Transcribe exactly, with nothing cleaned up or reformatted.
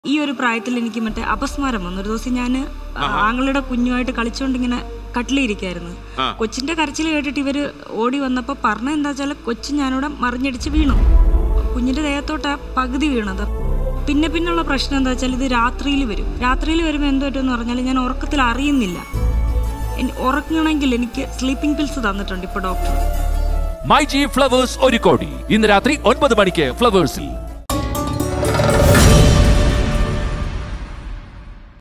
ഈ ഒരു പ്രായത്തിൽ എനിക്ക് മറ്റേ അപസ്മാരം വന്നു. ഒരു ദിവസം ഞാൻ ആങ്ങളുടെ കുഞ്ഞുമായിട്ട് കളിച്ചോണ്ടിങ്ങനെ കട്ടിലിരിക്കായിരുന്നു. കൊച്ചിന്റെ കരച്ചിൽ കേട്ടിട്ട് ഇവര് ഓടി വന്നപ്പോൾ പറഞ്ഞ എന്താ വെച്ചാൽ കൊച്ചു ഞാനിവിടെ മറിഞ്ഞടിച്ച് വീണു. കുഞ്ഞിന്റെ ദേഹത്തോട്ടാ പകുതി വീണത്. പിന്നെ പിന്നുള്ള പ്രശ്നം എന്താ വെച്ചാൽ ഇത് രാത്രിയിൽ വരും. രാത്രിയിൽ വരുമ്പോൾ എന്ത് പറ്റുമെന്ന് പറഞ്ഞാൽ ഞാൻ ഉറക്കത്തിൽ അറിയുന്നില്ല. ഉറങ്ങണമെങ്കിൽ എനിക്ക് സ്ലീപ്പിംഗ് പിൽസ് തന്നിട്ടുണ്ട് ഇപ്പോൾ ഡോക്ടർ. മൈ ജി ഫ്ലവേഴ്സ് ഒരു കോടി ഇന്ന് രാത്രി ഒൻപത് മണിക്ക് ഫ്ലവേഴ്സിൽ.